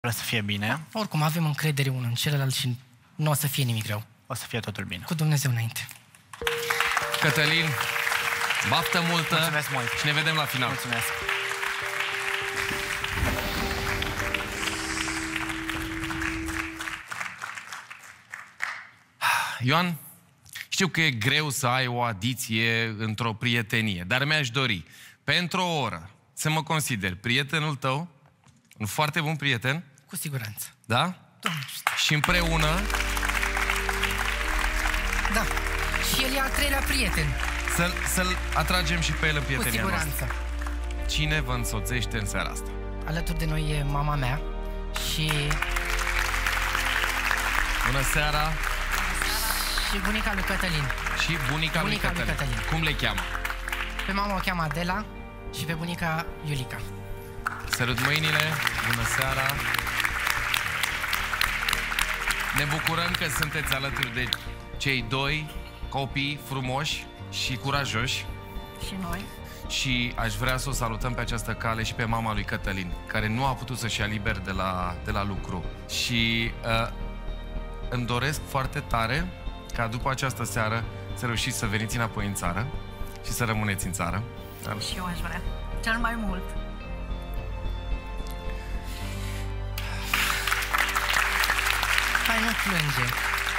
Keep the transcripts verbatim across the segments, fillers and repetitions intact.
Vreau să fie bine. Da, oricum, avem încredere unul în celălalt și nu o să fie nimic greu. O să fie totul bine. Cu Dumnezeu înainte. Cătălin, baftă multă. Mulțumesc mult. Și ne vedem la final. Mulțumesc. Ioan, știu că e greu să ai o adiție într-o prietenie, dar mi-aș dori, pentru o oră, să mă consider prietenul tău, un foarte bun prieten. Cu siguranță. Da? Doamne. Și împreună... Da. Și el e al treilea prieten. Să-l să-l atragem și pe el în prietenia Cu siguranță. noastră. Cine vă însoțește în seara asta? Alături de noi e mama mea și... Bună seara! Și bunica lui Cătălin. Și bunica, bunica lui, Cătălin. lui Cătălin. Cum le cheamă? Pe mama o cheamă Adela și pe bunica Iulica. Sărut mâinile, bună seara! Ne bucurăm că sunteți alături de cei doi copii frumoși și curajoși. Și noi. Și aș vrea să o salutăm pe această cale și pe mama lui Cătălin, care nu a putut să-și ia liber de la, de la lucru. Și uh, îmi doresc foarte tare ca după această seară să reușiți să veniți înapoi în țară și să rămâneți în țară. Dar... Și eu aș vrea. Cel mai mult. Hai, nu plânge.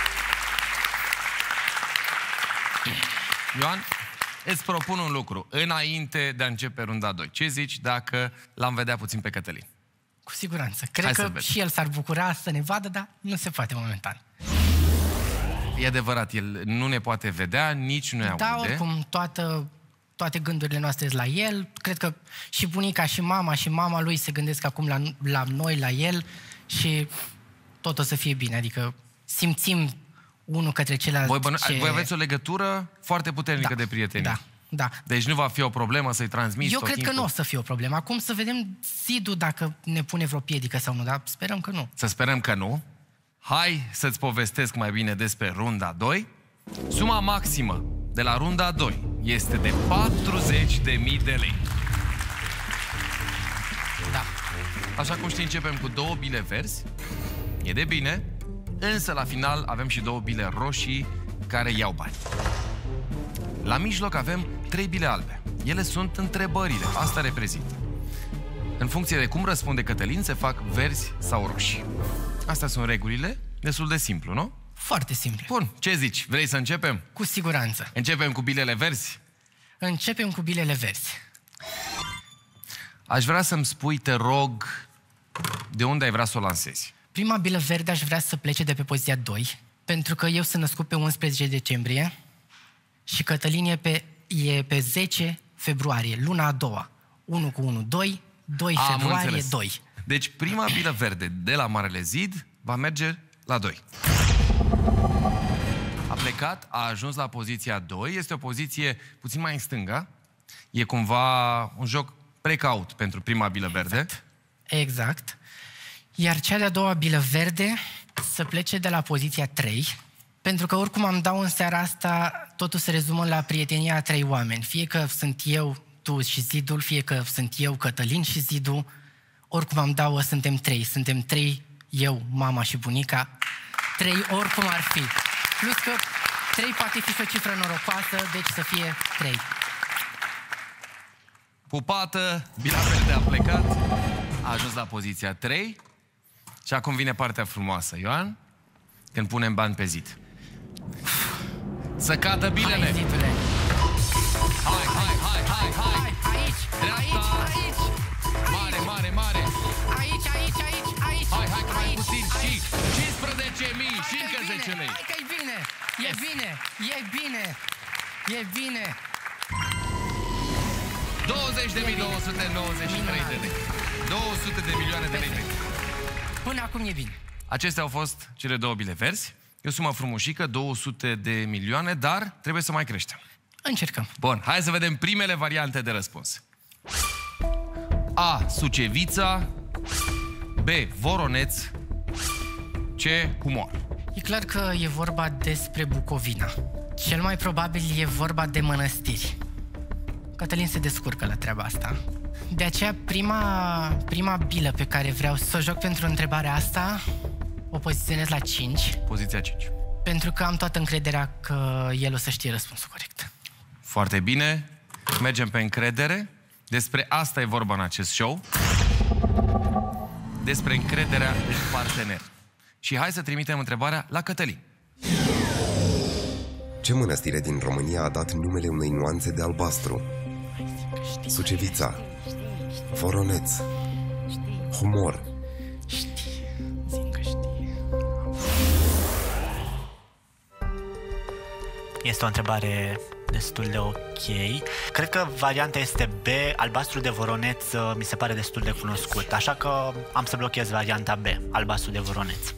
Ioan, îți propun un lucru înainte de a începe runda doi. Ce zici dacă l-am vedea puțin pe Cătălin? Cu siguranță. Cred Hai că și el s-ar bucura să ne vadă, dar nu se poate momentan. E adevărat, el nu ne poate vedea, nici nu ne Da, aude. oricum, toată, toate gândurile noastre sunt la el. Cred că și bunica, și mama, și mama lui se gândesc acum la, la noi, la el și tot o să fie bine. Adică simțim unul către celălalt. Voi, bănu- ce... voi aveți o legătură foarte puternică da, de prietenie. Da, da. Deci nu va fi o problemă să-i transmiți Eu tot cred timpul. că nu o să fie o problemă. Acum să vedem Sidu dacă ne pune vreo piedică sau nu, dar sperăm că nu. Să sperăm că nu. Hai să-ți povestesc mai bine despre runda doi. Suma maximă de la runda doi este de patruzeci de mii de lei. Da. Așa cum știi, începem cu două bile verzi. E de bine. Însă la final avem și două bile roșii care iau bani. La mijloc avem trei bile albe. Ele sunt întrebările. Asta reprezintă. În funcție de cum răspunde Cătălin, se fac verzi sau roșii. Astea sunt regulile. Destul de simplu, nu? Foarte simplu. Bun, ce zici? Vrei să începem? Cu siguranță. Începem cu bilele verzi? Începem cu bilele verzi. Aș vrea să-mi spui, te rog, de unde ai vrea să o lansezi. Prima bilă verde aș vrea să plece de pe poziția doi, pentru că eu sunt născut pe unsprezece decembrie și Cătălin e pe, e pe zece februarie, luna a doua. unu cu unu, doi, doi Am februarie, înțeles. doi. Deci prima bilă verde de la Marele Zid va merge la doi. A plecat, a ajuns la poziția doi, este o poziție puțin mai în stânga. E cumva un joc precaut pentru prima bilă verde. Exact. Exact. Iar cea de-a doua bilă verde să plece de la poziția trei, pentru că oricum am dau în seara asta, totul se rezumă la prietenia a trei oameni. Fie că sunt eu, tu și Zidul, fie că sunt eu, Cătălin și Zidu, oricum am dau, suntem trei. Suntem trei, eu, mama și bunica, trei oricum ar fi. Plus că trei poate fi și o cifră norocoasă, deci să fie trei. Pupată, bila verde a plecat, a ajuns la poziția trei și acum vine partea frumoasă, Ioan, când punem bani pe zid. Să cadă bilele! Hai, Zidule! Hai, hai, hai, hai, hai! Aici, Dreapta! aici, aici! Mare, mare, mare! Aici, aici, aici, aici! Hai, hai, că mai aici, puțin aici. și cincisprezece mii și Hai încă că-i zece bine, lei! Hai că-i bine! E Yes. bine! E bine! E bine! douăzeci de mii două sute nouăzeci și trei de lei. două sute de milioane de lei. Până acum e bine. Acestea au fost cele două bile verzi. E o sumă frumușică, două sute de milioane, dar trebuie să mai creștem. Încercăm. Bun, hai să vedem primele variante de răspuns. A. Sucevița. B. Voroneț. C. Humor. E clar că e vorba despre Bucovina. Cel mai probabil e vorba de mănăstiri. Cătălin se descurcă la treaba asta. De aceea, prima, prima bilă pe care vreau să o joc pentru întrebarea asta, o poziționez la cinci. Poziția cinci. Pentru că am toată încrederea că el o să știe răspunsul corect. Foarte bine. Mergem pe încredere. Despre asta e vorba în acest show. Despre încrederea în partener. Și hai să trimitem întrebarea la Cătălin. Ce mănăstire din România a dat numele unei nuanțe de albastru? Sucevița, Voroneț, Humor. Este o întrebare destul de ok. Cred că varianta este B, albastru de Voroneț mi se pare destul de cunoscut, așa că am să blochez varianta B, albastru de Voroneț.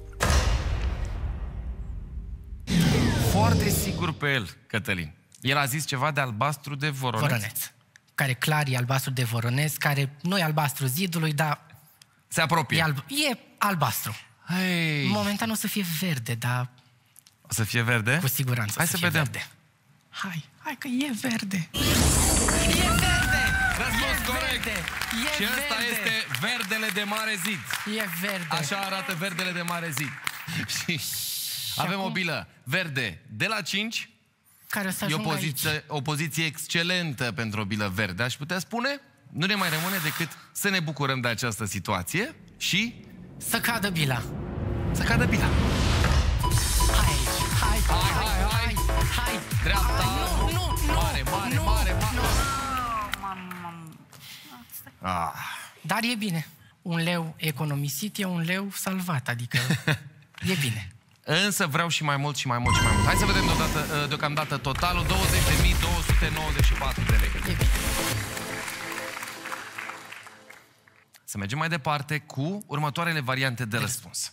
Foarte sigur pe el, Cătălin. El a zis ceva de albastru de Voroneț. Voroneț. Care clar e albastru de Voroneț, care nu e albastru zidului, dar... Se apropie. E, alb... e albastru. Hey. Momentan o să fie verde, dar... O să fie verde? Cu siguranță hai o să, să fie vedem. Verde. Hai, hai că e verde. E verde! Răspuns corect! Verde. E Și ăsta verde. este verdele de mare zid. E verde. Așa arată verdele de mare zid. Și avem acum? o bilă verde de la cinci. Care o să E o ajungă poziție, aici. o poziție excelentă pentru o bilă verde. Aș putea spune, nu ne mai rămâne decât să ne bucurăm de această situație și... Să cadă bila. Să cadă bila. Hai, hai, Hai, hai, hai. hai. Dreapta. Nu, nu, nu. Mare, mare, nu, mare, mare. nu. Ah. Dar e bine. Un leu economisit e un leu salvat, adică e bine. Însă vreau și mai mult și mai mult și mai mult. Hai să vedem deodată, deocamdată totalul, douăzeci de mii două sute nouăzeci și patru de lei. E bine. Să mergem mai departe cu următoarele variante de răspuns.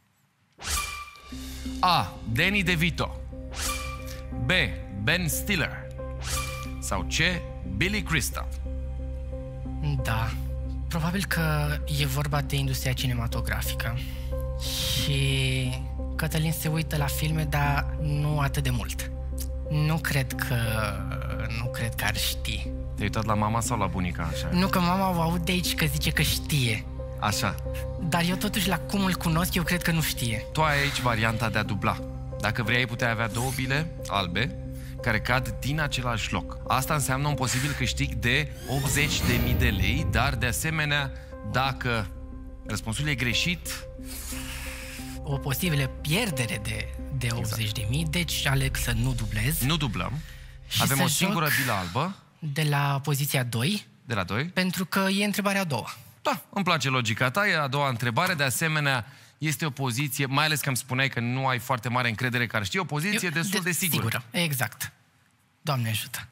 A. Danny DeVito. B. Ben Stiller. Sau C. Billy Crystal. Da. Probabil că e vorba de industria cinematografică. Și Cătălin se uită la filme, dar nu atât de mult. Nu cred că... Nu cred că ar ști. Te-ai uitat la mama sau la bunica? Așa. Nu că mama o aud de aici că zice că știe. Așa. Dar eu totuși la cum îl cunosc, eu cred că nu știe. Tu ai aici varianta de a dubla. Dacă vrei, ai putea avea două bile albe care cad din același loc. Asta înseamnă un posibil câștig de optzeci de mii de lei, dar de asemenea, dacă răspunsul e greșit, O posibilă pierdere de, de optzeci de mii, deci aleg să nu dublez. nu dublăm. Și Avem să o joc singură bilă albă de la poziția doi, de la doi. pentru că e întrebarea a doua. Da, îmi place logica ta, e a doua întrebare. De asemenea, este o poziție, mai ales că îmi spuneai că nu ai foarte mare încredere că ar ști, o poziție Eu- destul de, de sigură. sigură. Exact. Doamne ajută.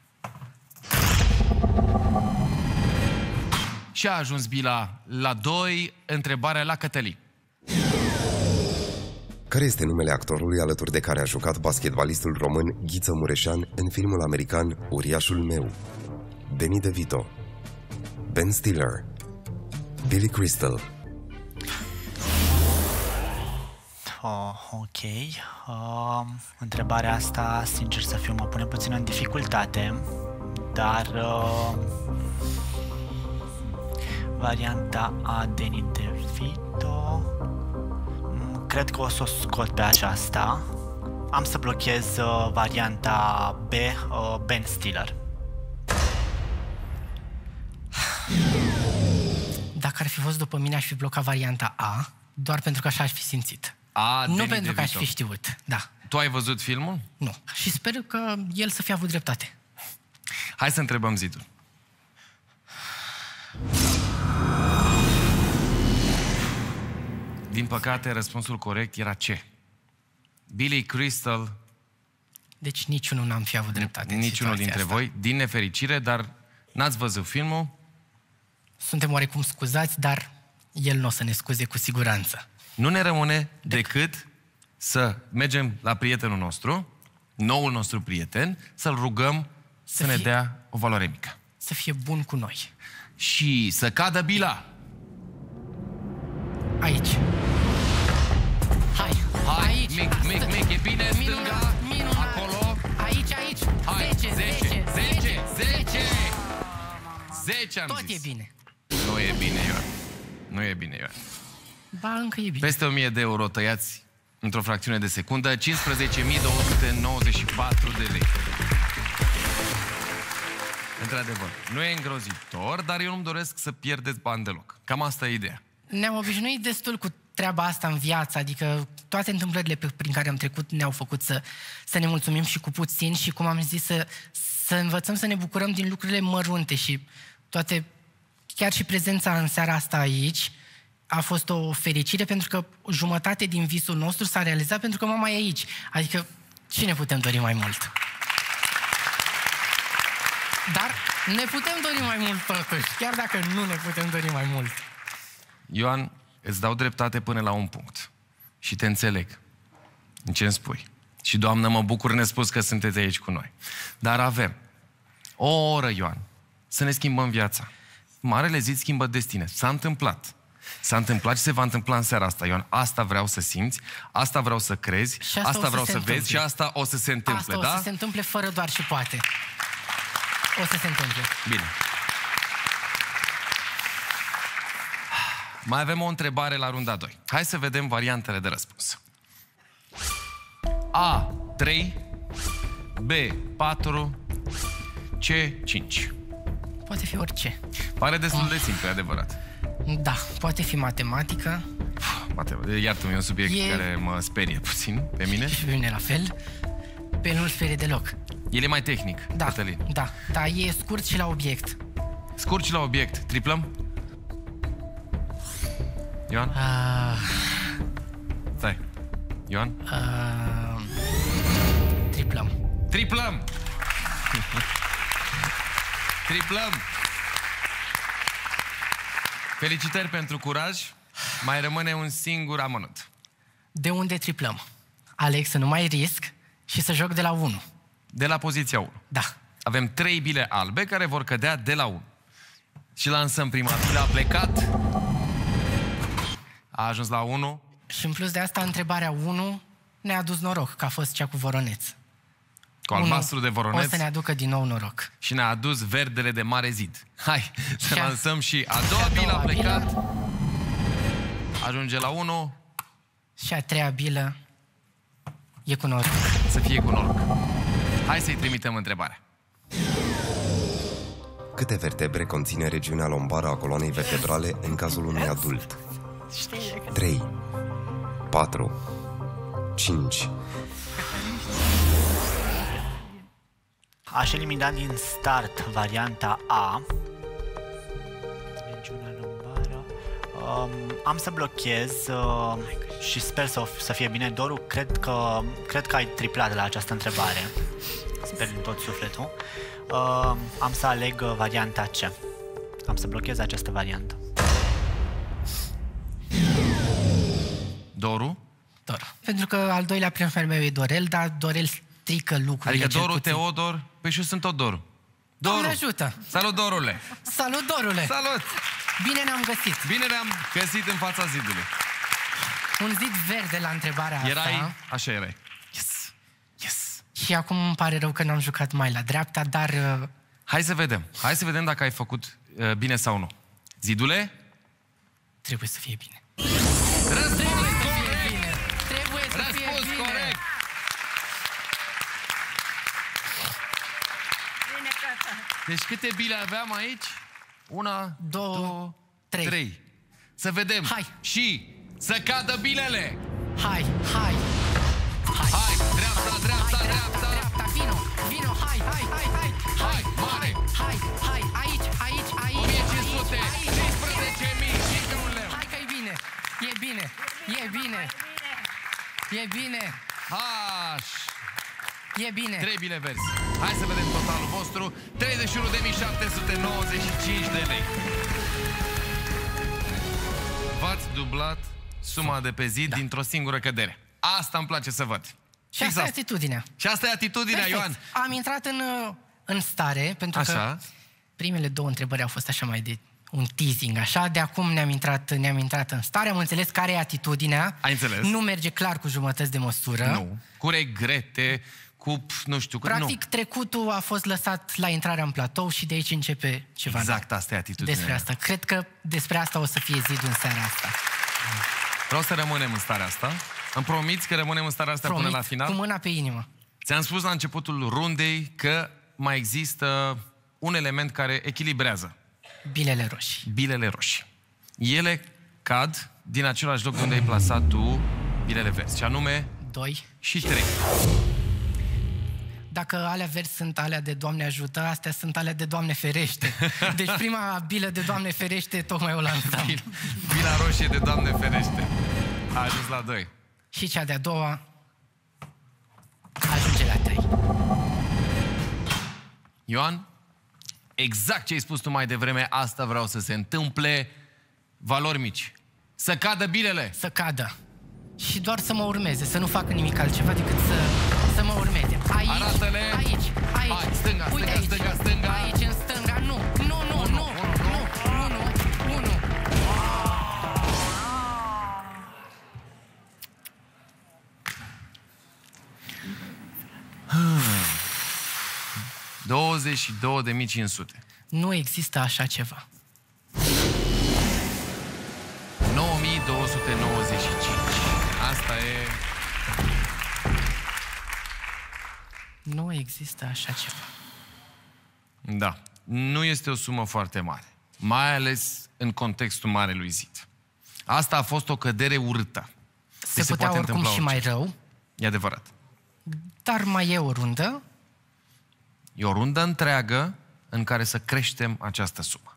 Și a ajuns bila la doi, întrebarea la Cătălin. Care este numele actorului alături de care a jucat basketbalistul român Ghiță Mureșan în filmul american Uriașul meu? Danny DeVito, Ben Stiller, Billy Crystal. Oh, ok. Uh, întrebarea asta, sincer să fiu, mă pune puțin în dificultate, dar uh, varianta A, Danny DeVito, mm, cred că o să o scot pe aceasta. Am să blochez uh, varianta B, uh, Ben Stiller. Dacă ar fi fost după mine, aș fi blocat varianta A, doar pentru că așa aș fi simțit. A, nu Danny pentru că aș DeVito. fi știut, da. Tu ai văzut filmul? Nu. Și sper că el să fie avut dreptate. Hai să întrebăm Zidul. Din păcate, răspunsul corect era C. Billy Crystal, Deci niciunul n-am fi avut dreptate. în niciunul situația dintre asta. voi, din nefericire, dar n-ați văzut filmul. Suntem oarecum scuzați, dar el nu o să ne scuze cu siguranță. Nu ne rămâne decât să mergem la prietenul nostru, noul nostru prieten, să-l rugăm să, Să ne fie- dea o valoare mică. Să fie bun cu noi. Și să cadă bila. Aici. Hai. Hai, aici. mic, mic, Asta. mic, e bine, Minunat, stânga, minunat. acolo. Aici, aici. Hai, zece, zece, zece, zece. zece am Tot zis. e bine. Nu e bine, Ioan. Nu e bine, Ioan. Ba, încă e bine. Peste o mie de euro tăiați într-o fracțiune de secundă, cincisprezece mii două sute nouăzeci și patru de lei. Într-adevăr, nu e îngrozitor, dar eu nu-mi doresc să pierdeți bani deloc. Cam asta e ideea. Ne-am obișnuit destul cu treaba asta în viață, adică toate întâmplările pe, prin care am trecut ne-au făcut să, să ne mulțumim și cu puțin și, cum am zis, să, să învățăm să ne bucurăm din lucrurile mărunte și toate, chiar și prezența în seara asta aici a fost o fericire pentru că jumătate din visul nostru s-a realizat pentru că mama e aici. Adică ce ne putem dori mai mult? Dar ne putem dori mai mult totuși, chiar dacă nu ne putem dori mai mult. Ioan, îți dau dreptate până la un punct. Și te înțeleg în ce îmi spui. Și, Doamnă, mă bucur nespus că sunteți aici cu noi. Dar avem o oră, Ioan, să ne schimbăm viața. Marele zid schimbă destine. S-a întâmplat. S-a întâmplat și se va întâmpla în seara asta, Ioan. Asta vreau să simți, asta vreau să crezi, asta, asta vreau să, să vezi și întâmple. asta o să se întâmple, asta da? o să se întâmple fără doar și poate. O să se întâmple. Bine. Mai avem o întrebare la runda doi. Hai să vedem variantele de răspuns. A, trei, B, patru, C, cinci. Poate fi orice. Pare destul de simplu, e adevărat. Da, poate fi matematică. Iartă-mi, e un subiect E- care mă sperie puțin pe mine. Și pe mine la fel. Pe el nu-l sperie deloc. El e mai tehnic, Da, Cătălin. da, da, e scurt și la obiect. Scurt și la obiect. Triplăm? Ioan? Uh, Stai. Ioan? uh, triplăm. Triplăm! Triplăm! Felicitări pentru curaj. Mai rămâne un singur amănunt. De unde triplăm? Aleg să nu mai risc și să joc de la unu. De la poziția unu. Da. Avem trei bile albe care vor cădea de la unu. Și lansăm prima bilă, a plecat. A ajuns la unu. Și în plus de asta, întrebarea unu ne-a adus noroc, că a fost cea cu Voroneț. Cu albastru de O Voroneț. să ne aducă din nou noroc. Și ne-a adus verdele de mare zid. Hai să Și a- lansăm și a doua și a bilă a doua plecat. bilă. Ajunge la unu. Și a treia bilă e cu noroc. Să fie cu noroc. Hai să-i trimitem întrebarea. Câte vertebre conține regiunea lombară a coloanei vertebrale în cazul unui adult? trei, patru, cinci. Aș elimina din start varianta A. Regiunea lombară. Um, am să blochez uh, și sper să, să fie bine. Doru, cred că, cred că ai triplat la această întrebare. Sper din tot sufletul. Uh, am să aleg uh, varianta C. Am să blochez această variantă. Doru? Dor. Pentru că al doilea prefer meu e Dorel, dar Dorel strică lucrurile. Adică cel Doru, puțin. Teodor? Păi și eu sunt tot Doru. Doamne Doru! ajută! Salut, Dorule! Salut, Dorule! Salut! Bine ne-am găsit! Bine ne-am găsit în fața zidului. Un zid verde la întrebarea asta. Erai, așa erai. Yes! Yes! Și acum îmi pare rău că n-am jucat mai la dreapta, dar... uh, Hai să vedem. Hai să vedem dacă ai făcut uh, bine sau nu. Zidule? Trebuie să fie bine. Răspuns Trebuie să fie corect! bine! Trebuie să fie Răspuns bine! corect! Bine, tata. Deci câte bile aveam aici? Una, Două, două trei. trei. Să vedem. Hai. Și să cadă bilele. Hai, hai! Hai, dreapta, dreapta, Hai, dreapta. dreapta, vino, vino, hai, hai, hai, hai! Hai, mare. Hai, hai, aici, aici, aici! o mie cinci sute, aici, aici, cincisprezece mii, aici. încă un leu. Hai că e bine! E bine! E bine! E bine! Haș. E bine! Trei bile verzi. Hai să vedem totalul vostru. treizeci și unu de mii șapte sute nouăzeci și cinci de lei. V-ați dublat suma de pe zi Da. dintr-o singură cădere. Asta îmi place să văd. Și asta e atitudinea. Și asta e atitudinea, Perfect. Ioan. Am intrat în, uh, în stare, pentru Așa. că primele două întrebări au fost așa mai de un teasing, așa. De acum ne-am intrat, ne-am intrat în stare, am înțeles care e atitudinea. Ai înțeles? Nu merge clar cu jumătăți de măsură. Nu. Cu regrete, cu nu știu... Practic, nu. trecutul a fost lăsat la intrarea în platou și de aici începe ceva. Exact, asta e atitudinea. Despre asta. Cred că despre asta o să fie zidul în seara asta. Vreau să rămânem în starea asta. Îmi promiți că rămânem în starea asta Promit, până la final? cu mâna pe inimă. Ți-am spus la începutul rundei că mai există un element care echilibrează. Bilele roșii. Bilele roșii. Ele cad din același loc unde ai plasat tu bilele verzi, și anume Doi. și trei. Dacă alea verzi sunt alea de Doamne ajută, astea sunt alea de Doamne ferește. Deci prima bilă de Doamne ferește tocmai o lansam. Bila roșie de Doamne ferește. A ajuns la doi. Și cea de-a doua ajunge la trei. Ioan, exact ce ai spus tu mai devreme, asta vreau să se întâmple. Valori mici. Să cadă bilele. Să cadă. Și doar să mă urmeze, să nu facă nimic altceva decât să, să mă urmeze. Aici, Arată-le. aici, aici. Hai, stânga, Uite stânga, aici. stânga, stânga. Aici, în stânga, nu, nu, nu, nu, nu, nu, nu, nu, nu. douăzeci și două de mii cinci sute. Nu există așa ceva. nouă mii două sute nouăzeci și cinci. Asta e... Nu există așa ceva. Da. Nu este o sumă foarte mare. Mai ales în contextul Marelui Zid. Asta a fost o cădere urâtă. Se se putea poate oricum întâmpla și mai orice. rău, E adevărat. dar mai e o rundă. E o rundă întreagă în care să creștem această sumă.